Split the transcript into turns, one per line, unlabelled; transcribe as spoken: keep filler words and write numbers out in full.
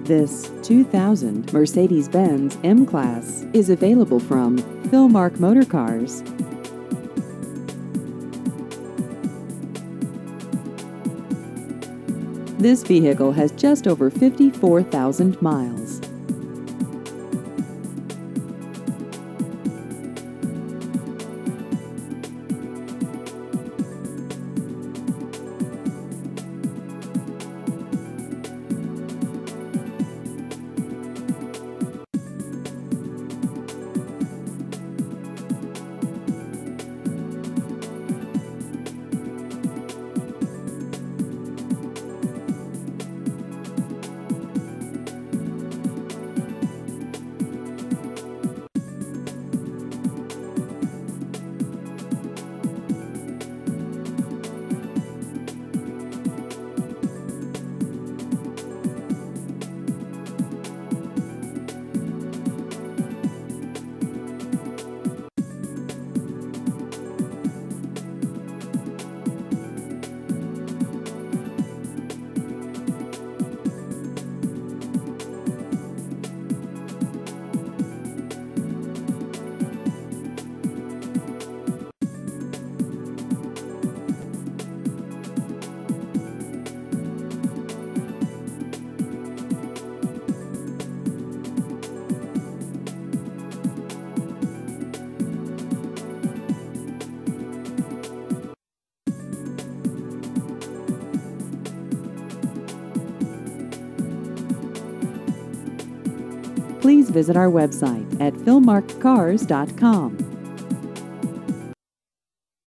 This two thousand Mercedes-Benz M-Class is available from Philmark Motor Cars. This vehicle has just over fifty-four thousand miles. Please visit our website at philmark cars dot com.